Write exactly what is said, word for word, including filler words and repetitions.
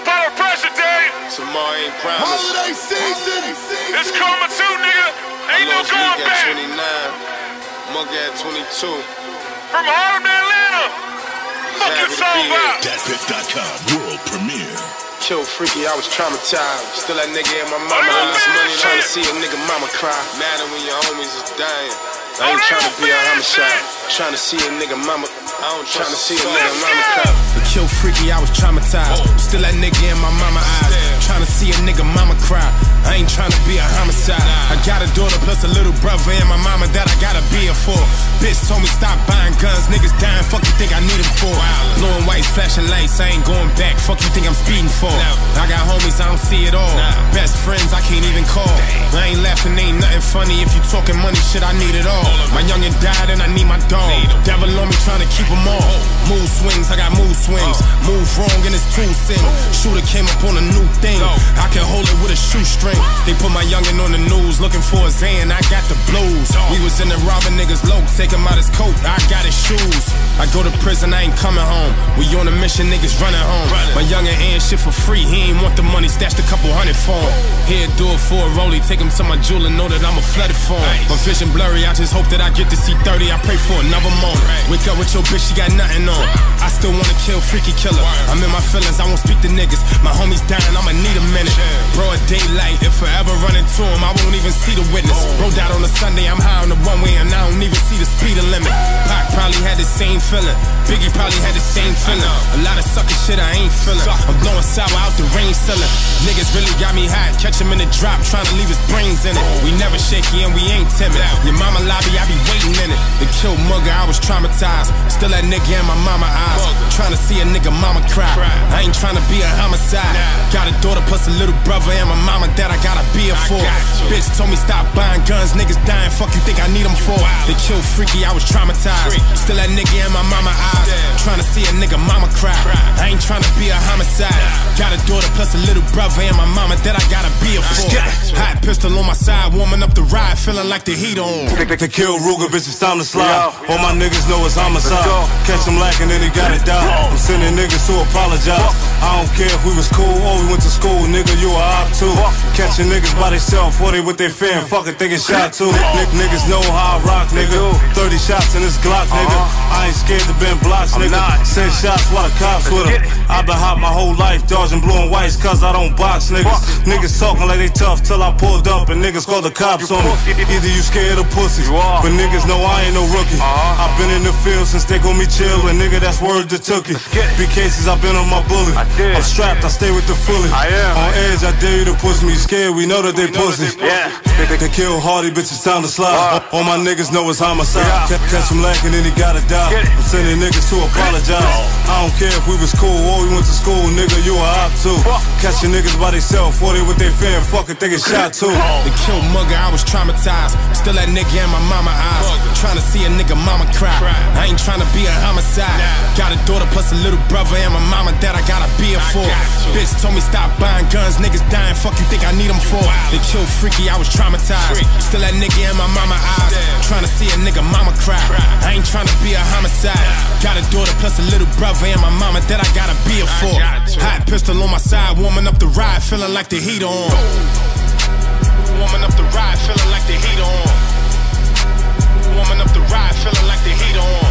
up out of pressure, Dave. Tomorrow ain't promised. Holiday season. It's karma too, nigga. Ain't no going Leak back. at twenty-nine, Mug at twenty-two. From Harlem to Atlanta. Fuck your song out. Dat Piff dot com world premiere. Kill Freaky, I was traumatized. Still that nigga in my mama. I lost money trying to see a nigga mama cry. Matter when your homies is dying. I ain't trying to be a homicide. Trying to see a nigga mama. I don't trying to see a nigga mama cry. The Kill Freaky, I was traumatized. Still that nigga in my mama eyes. Trying to see a nigga mama cry. I ain't trying to be a homicide. I got a daughter plus a little brother and my mama that I gotta be here for. Bitch told me stop buying guns. Niggas dying. Fuck you think I need them for? Blowing whites, flashing lights. I ain't going back. Fuck you think I'm speeding for? I got homies, I don't see it all. Best friends, I can't even call. I ain't laughing, ain't nothing funny. If you talking money, shit, I need it all. My youngin' died and I need my dog. Devil on me trying to keep them all. Mood swings, I got mood swings. Move wrong and it's two sing. Shooter came up on a new thing. I can hold it with a shoestring. They put my youngin' on the news looking for a Zan. I got the blues. We was in the robbing niggas low. Take him out his coat, I got his shoes. I go to prison, I ain't coming home. We on a mission, niggas running home. My youngin' ain't shit for free. He ain't want the money, stashed a couple hundred for him. Here, do it for a rollie. Take him to my jeweler, know that I'm a flooded for him. My vision blurry, I just hope that I get to see thirty. I pray for another moment. Wake up with your bitch, she got nothing on. I still wanna kill Freaky Killer. I'm in my feelings, I won't speak to niggas. My homies dying, I'ma need a minute. Broad daylight, if forever run into him, I won't even see the witness. Rode out on a Sunday, I'm high on the one way, and I don't even see the speed limit. Pac probably had the same feeling. Biggie probably had the same feeling. A lot of sucker shit I ain't feeling. I'm blowing sour out the rain cellar. Niggas really got me hot. Catch him in the drop, trying to leave his brains in it. We never shaky and we ain't timid. Your mama lobby, I be waiting in it. The Kill Mugger, I was traumatized. Still that nigga in my mama eyes. Trying to see a nigga mama cry. I ain't trying to be a homicide. Got a daughter plus a little brother and my mama that I gotta be here for. Bitch told me stop buying guns. Niggas dying. Fuck you think I need them for? They Kill Freaky, I was traumatized. Still that nigga in my mama eyes. Trying to see a nigga mama cry. I ain't trying to be a homicide. Got a daughter plus a little brother and my mama that I gotta be here for. Hot pistol on my side, warming up the ride, feeling like the heat on. To kill Ruger, bitch, it's time to slide. All my niggas know it's homicide. Catch him lacking, then he gotta die. I'm sending niggas to apologize. I don't care if we was cool or we went to school, nigga, you a op too. Catching niggas by themselves or they with their fan, fuck it, they get shot too. N niggas know how I rock, nigga. thirty shots in this Glock, nigga. I ain't scared to bend blocks, nigga. Send shots while the cops with them. I've been hot my whole life, dodging blue and whites, cause I don't box, niggas. Niggas talking like they tough till I pulled up and niggas call the cops on me. Either you scared or pussy, but niggas know I ain't no rookie. I've been in the field since they gon' me chill, and nigga, that's word to Tookie. Big cases, I've been on my bully. I'm strapped, I stay with the fully. On edge, I dare you to push me. Scared, we know that they pussy. They kill Hardy, bitch, it's time to slide. All my niggas know it's homicide. Catch him lacking, then he gotta die. I'm sending niggas to apologize. I don't care if we was cool or we went to school, nigga, you a op too. Catching niggas by themselves or they with their fan, fuck it, they get shot too. The Kill Mugger, I was traumatized. Still that nigga in my mama eyes. Trying to see a nigga mama cry. I ain't trying to be a homicide. Got a daughter plus a little brother and my mama that I gotta be here for. Bitch told me stop buying guns. Niggas dying. Fuck you think I need them for? They Kill Freaky, I was traumatized. Still that nigga in my mama eyes. Trying to see a nigga mama cry. I ain't trying to be a homicide. Got a daughter plus a little brother and my mama that I gotta be here for. Hot pistol on my side, warming up the ride, feeling like the heat on. Warming up the ride, feeling like the heat on. Warming up the ride, feeling like the heat on.